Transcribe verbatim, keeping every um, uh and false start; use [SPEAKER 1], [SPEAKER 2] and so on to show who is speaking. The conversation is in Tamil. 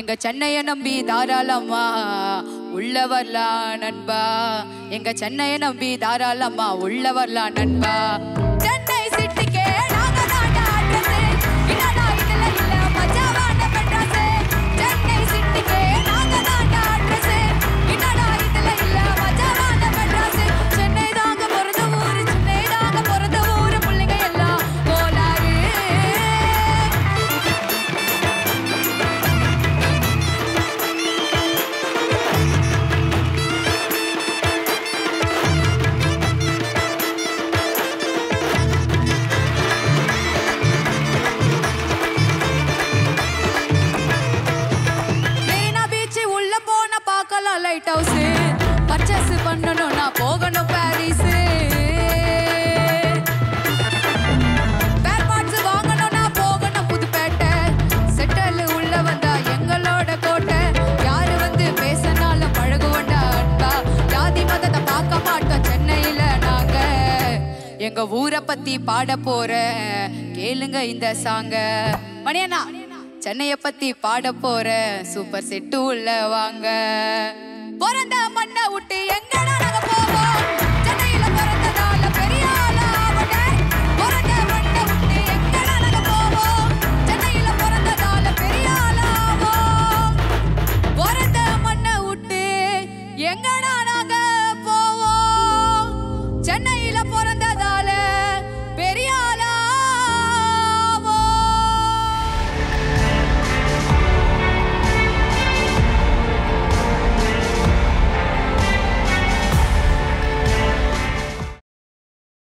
[SPEAKER 1] எங்க சென்னையை நம்பி தாராளமா உள்ள வரலாம் நண்பா. எங்க சென்னையை நம்பி தாராளமா உள்ள வரலாம் நண்பா. சென்னை சிட்டிக்கே நாங்க தாண்டா அட்ரஸ். என்னடா இதுல இல்ல மச்சாவான மெட்ராஸ். சென்னை சிட்டிக்கே நாங்க தாண்டா அட்ரஸ். என்னடா இதுல இல்ல மச்சாவான மெட்ராஸ். சென்னை தாங்க பிறந்த ஊரு, சென்னை தாங்க பிறந்த ஊரு. பிள்ளைங்க எல்லாம் கோலாறு. லைட் ஹவுஸ் பர்ச்சேஸ் பண்ணணும், நான் போகணும் பாரிஸ். பேர் பார்ட்ஸ் வாங்கணும், நான் போகணும் புதுப்பேட்டை. செட்டல் உள்ள வந்தா எங்களோட கோட்டை. யாரு வந்து பேசினாலும் பழகுவோண்டா அன்பா. ஜாதி மதத்தை பார்க்க மாட்டோம் சென்னையில நாங்க. எங்க ஊரை பத்தி பாட போற கேளுங்க இந்த சாங்க. மணியண்ணா சென்னையை பத்தி பாட போற சூப்பர் செட்டு உள்ள வாங்க.